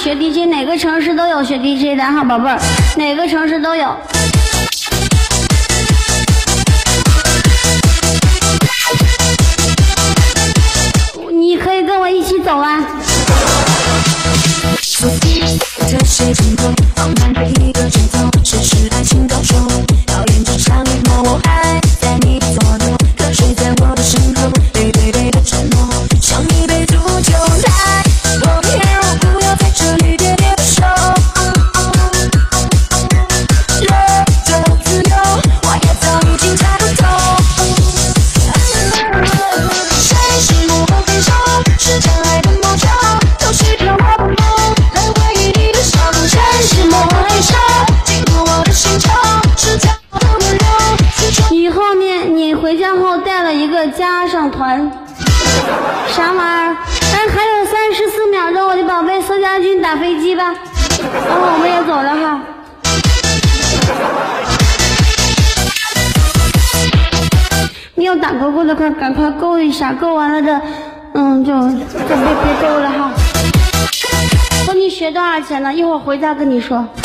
学 DJ， 哪个城市都有学 DJ 的哈，宝贝儿，哪个城市都有。你可以跟我一起走啊。 这些镜头放慢的一个节奏，试试爱情高手，表演这场你摸我爱，在你左右，可睡在我的身后，背对背的承诺，像一杯毒酒来，我的 hero 不要在这里喋喋不休，热的自由，我也早已经猜不透，谁是幕后黑手，是真爱的魔咒，都是骗我的梦。 你后面你回家后带了一个加上团，啥玩意儿？哎，还有34秒钟，我的宝贝，苏家军打飞机吧。然后我们也走了哈。没有打勾勾的快赶快勾一下，勾完了的，就别勾了哈。说你学多少钱呢？一会儿回家跟你说。